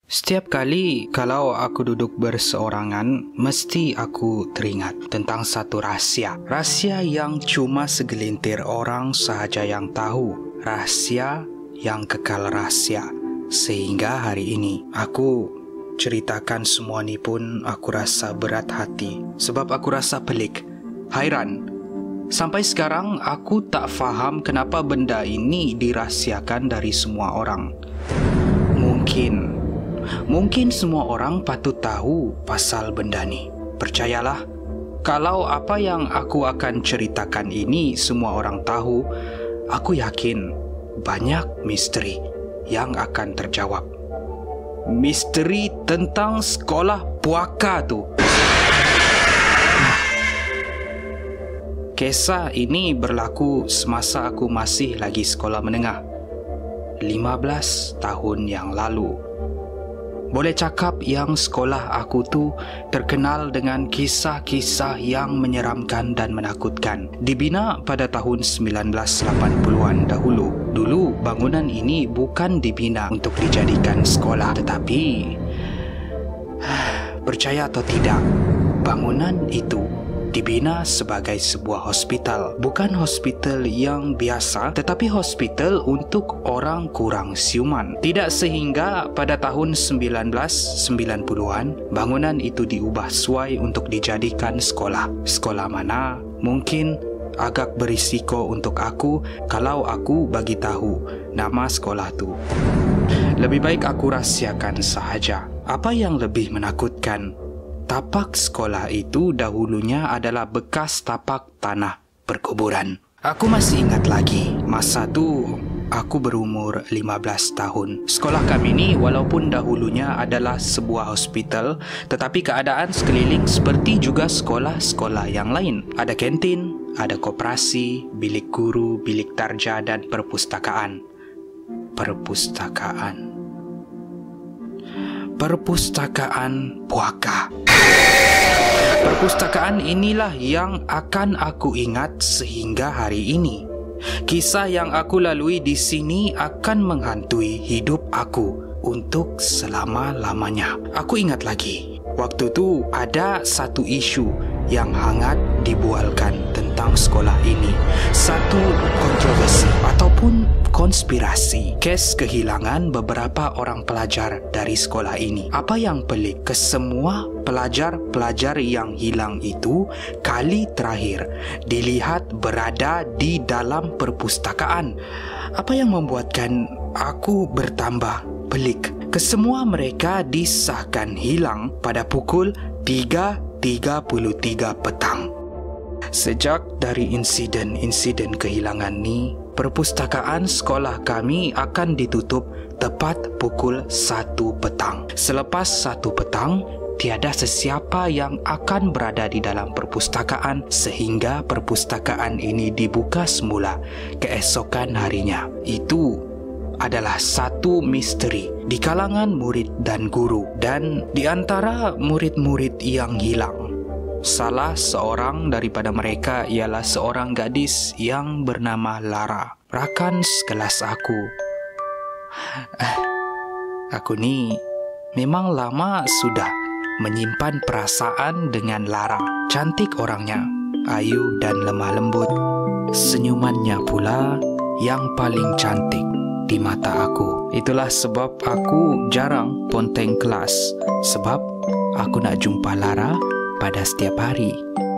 Setiap kali kalau aku duduk berseorangan, mesti aku teringat tentang satu rahasia. Rahasia yang cuma segelintir orang sahaja yang tahu. Rahasia yang kekal rahasia. Sehingga hari ini, aku ceritakan semua ni pun aku rasa berat hati. Sebab aku rasa pelik, hairan. Sampai sekarang aku tak faham kenapa benda ini dirahsiakan dari semua orang. Mungkin semua orang patut tahu pasal benda ni. Percayalah, kalau apa yang aku akan ceritakan ini semua orang tahu, aku yakin banyak misteri yang akan terjawab. Misteri tentang sekolah puaka tu. Kisah ini berlaku semasa aku masih lagi sekolah menengah, 15 tahun yang lalu. Boleh cakap yang sekolah aku tu terkenal dengan kisah-kisah yang menyeramkan dan menakutkan. Dibina pada tahun 1980-an dahulu. Dulu bangunan ini bukan dibina untuk dijadikan sekolah, tetapi percaya atau tidak, bangunan itu dibina sebagai sebuah hospital. Bukan hospital yang biasa, tetapi hospital untuk orang kurang siuman. Tidak sehingga pada tahun 1990-an, bangunan itu diubah suai untuk dijadikan sekolah. Sekolah mana? Mungkin agak berisiko untuk aku kalau aku bagi tahu nama sekolah tu. Lebih baik aku rahsiakan sahaja. Apa yang lebih menakutkan, tapak sekolah itu dahulunya adalah bekas tapak tanah perkuburan. Aku masih ingat lagi, masa tu aku berumur 15 tahun. Sekolah kami ni walaupun dahulunya adalah sebuah hospital, tetapi keadaan sekeliling seperti juga sekolah-sekolah yang lain. Ada kantin, ada koperasi, bilik guru, bilik tarja dan perpustakaan. Perpustakaan puaka. Perpustakaan inilah yang akan aku ingat sehingga hari ini. Kisah yang aku lalui di sini akan menghantui hidup aku untuk selama-lamanya. Aku ingat lagi, waktu tu ada satu isu yang hangat dibualkan tentang sekolah ini. Satu kontroversi ataupun konspirasi. Kes kehilangan beberapa orang pelajar dari sekolah ini. Apa yang pelik, kesemua pelajar-pelajar yang hilang itu kali terakhir dilihat berada di dalam perpustakaan. Apa yang membuatkan aku bertambah pelik, kesemua mereka disahkan hilang pada pukul 3.33 petang. Sejak dari insiden kehilangan ni, perpustakaan sekolah kami akan ditutup tepat pukul 1 petang. Selepas 1 petang, tiada sesiapa yang akan berada di dalam perpustakaan sehingga perpustakaan ini dibuka semula keesokan harinya. Itu adalah satu misteri di kalangan murid dan guru, dan di antara murid-murid yang hilang, salah seorang daripada mereka ialah seorang gadis yang bernama Lara, rakan sekelas aku. Aku ni memang lama sudah menyimpan perasaan dengan Lara. Cantik orangnya, ayu dan lemah lembut. Senyumannya pula yang paling cantik di mata aku. Itulah sebab aku jarang ponteng kelas, sebab aku nak jumpa Lara pada setiap hari.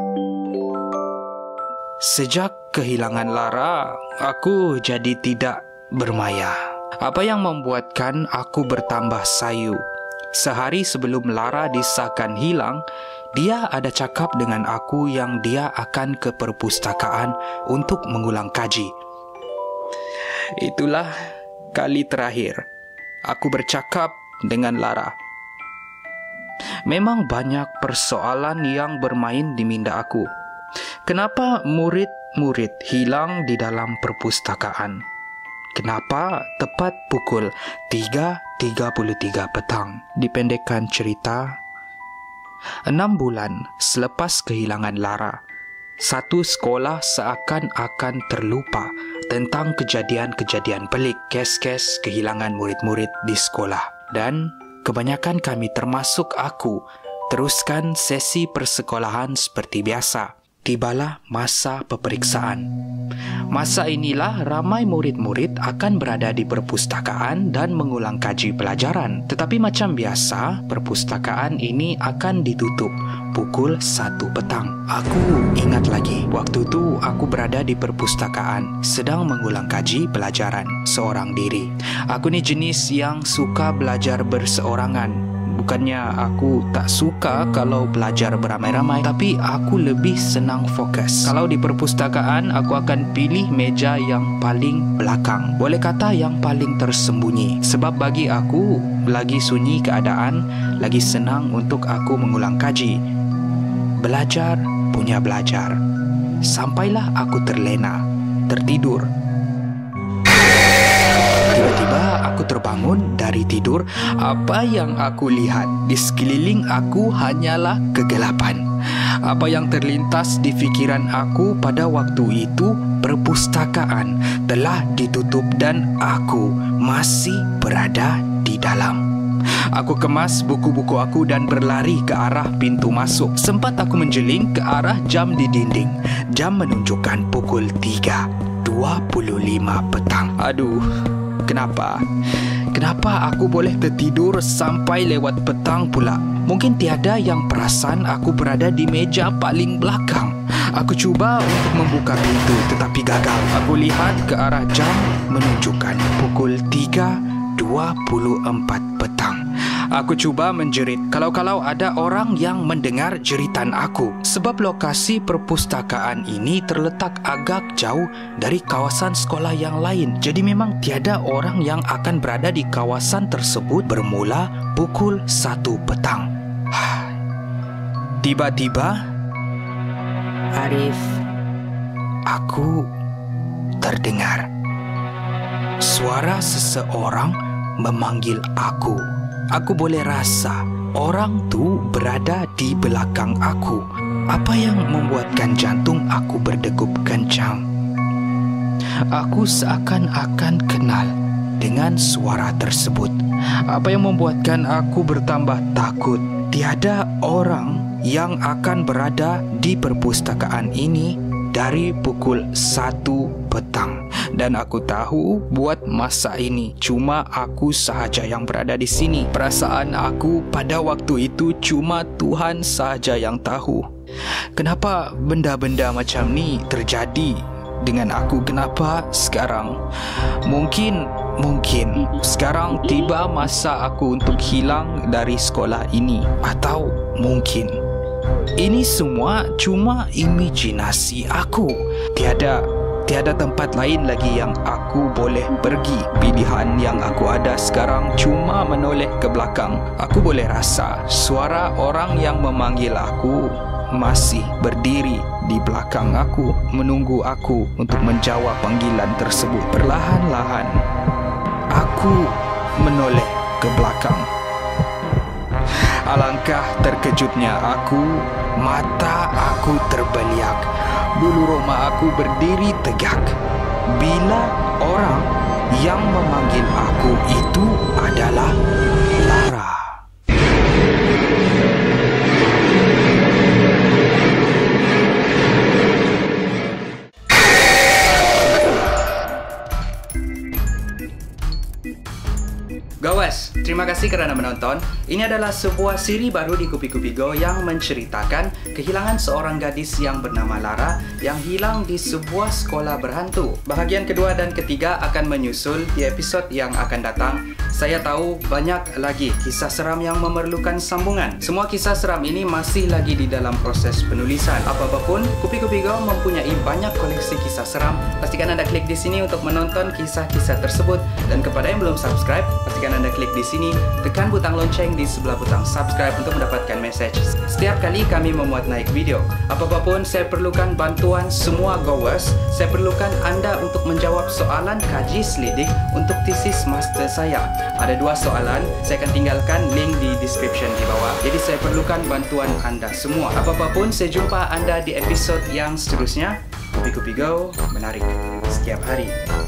Sejak kehilangan Lara, aku jadi tidak bermaya. Apa yang membuatkan aku bertambah sayu? Sehari sebelum Lara disahkan hilang, dia ada cakap dengan aku yang dia akan ke perpustakaan untuk mengulang kaji. Itulah kali terakhir aku bercakap dengan Lara. Memang banyak persoalan yang bermain di minda aku. Kenapa murid-murid hilang di dalam perpustakaan? Kenapa tepat pukul 3.33 petang? Dipendekkan cerita, 6 bulan selepas kehilangan Lara, satu sekolah seakan-akan terlupa tentang kejadian-kejadian pelik, kes-kes kehilangan murid-murid di sekolah. Dan kebanyakan kami termasuk aku teruskan sesi persekolahan seperti biasa. Tibalah masa peperiksaan. Masa inilah ramai murid-murid akan berada di perpustakaan dan mengulang kaji pelajaran. Tetapi macam biasa, perpustakaan ini akan ditutup pukul 1 petang. Aku ingat lagi, waktu itu aku berada di perpustakaan sedang mengulang kaji pelajaran seorang diri. Aku ni jenis yang suka belajar berseorangan. Bukannya aku tak suka kalau belajar beramai-ramai, tapi aku lebih senang fokus. Kalau di perpustakaan, aku akan pilih meja yang paling belakang. Boleh kata yang paling tersembunyi. Sebab bagi aku, lagi sunyi keadaan, lagi senang untuk aku mengulang kaji. Belajar punya belajar. Sampailah aku terlena, tertidur. Tiba-tiba aku terbangun dari tidur. Apa yang aku lihat di sekeliling aku hanyalah kegelapan. Apa yang terlintas di fikiran aku pada waktu itu, perpustakaan telah ditutup dan aku masih berada di dalam. Aku kemas buku-buku aku dan berlari ke arah pintu masuk. Sempat aku menjeling ke arah jam di dinding. Jam menunjukkan pukul 3.25 petang. Aduh, kenapa? Kenapa aku boleh tertidur sampai lewat petang pula? Mungkin tiada yang perasan aku berada di meja paling belakang. Aku cuba untuk membuka pintu tetapi gagal. Aku lihat ke arah jam menunjukkan pukul 3.24 petang. Aku cuba menjerit kalau-kalau ada orang yang mendengar jeritan aku. Sebab lokasi perpustakaan ini terletak agak jauh dari kawasan sekolah yang lain. Jadi memang tiada orang yang akan berada di kawasan tersebut bermula pukul 1 petang. Tiba-tiba, Arif, aku terdengar suara seseorang memanggil aku. Aku boleh rasa orang tu berada di belakang aku. Apa yang membuatkan jantung aku berdegup kencang? Aku seakan-akan kenal dengan suara tersebut. Apa yang membuatkan aku bertambah takut? Tiada orang yang akan berada di perpustakaan ini dari pukul 1 petang. Dan aku tahu buat masa ini cuma aku sahaja yang berada di sini. Perasaan aku pada waktu itu cuma Tuhan sahaja yang tahu. Kenapa benda-benda macam ni terjadi dengan aku? Kenapa sekarang? Mungkin sekarang tiba masa aku untuk hilang dari sekolah ini. Atau mungkin ini semua cuma imajinasi aku. Tiada tempat lain lagi yang aku boleh pergi. Pilihan yang aku ada sekarang cuma menoleh ke belakang. Aku boleh rasa suara orang yang memanggil aku masih berdiri di belakang aku, menunggu aku untuk menjawab panggilan tersebut. Perlahan-lahan aku menoleh ke belakang. Alangkah terkejutnya aku, mata aku terbeliak, bulu roma aku berdiri tegak. Bila orang yang memanggil aku itu adalah Lara. Gawas, terima kasih kerana menonton. Ini adalah sebuah siri baru di Kupi-Kupi Go yang menceritakan kehilangan seorang gadis yang bernama Lara yang hilang di sebuah sekolah berhantu. Bahagian kedua dan ketiga akan menyusul di episod yang akan datang. Saya tahu banyak lagi kisah seram yang memerlukan sambungan. Semua kisah seram ini masih lagi di dalam proses penulisan. Apapun, Kupi-Kupi Go mempunyai banyak koleksi kisah seram. Pastikan anda klik di sini untuk menonton kisah-kisah tersebut. Dan kepada yang belum subscribe, pastikan anda klik di sini, tekan butang lonceng di sebelah butang subscribe untuk mendapatkan message setiap kali kami memuat naik video. Apapun, saya perlukan bantuan semua goers. Saya perlukan anda untuk menjawab soalan kaji selidik untuk tesis master saya. Ada 2 soalan, saya akan tinggalkan link di description di bawah. Jadi saya perlukan bantuan anda semua. Apapun, saya jumpa anda di episod yang seterusnya. Kupi-Kupi Go menarik setiap hari.